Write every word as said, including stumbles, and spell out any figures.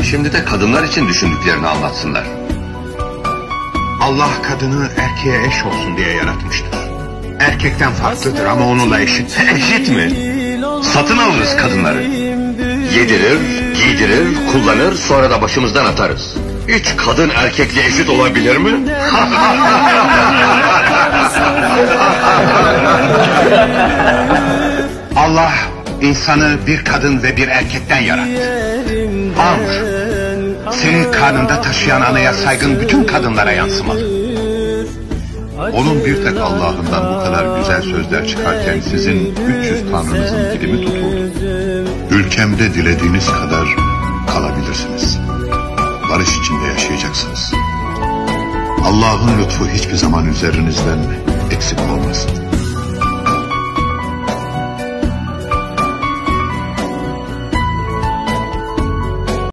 Şimdi de kadınlar için düşündüklerini anlatsınlar. Allah kadını erkeğe eş olsun diye yaratmıştır. Erkekten farklıdır ama onunla eşit. Eşit mi? Satın alırız kadınları. Yedirir, giydirir, kullanır, sonra da başımızdan atarız. Hiç kadın erkekle eşit olabilir mi? Allah insanı bir kadın ve bir erkekten yarattı. Amr, senin karnında taşıyan anaya saygın bütün kadınlara yansımalı. Onun bir tek Allah'ından bu kadar güzel sözler çıkarken sizin üç yüz tanrınızın dili mi tutuldu? Ülkemde dilediğiniz kadar kalabilirsiniz. Barış içinde yaşayacaksınız. Allah'ın lütfu hiçbir zaman üzerinizden eksik olmasın.